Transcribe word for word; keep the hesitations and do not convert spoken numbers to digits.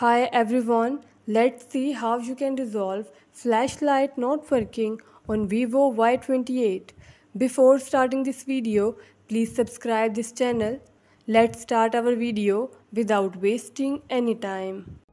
Hi everyone, let's see how you can resolve flashlight not working on Vivo Y twenty-eight. Before starting this video, please subscribe this channel. Let's start our video without wasting any time.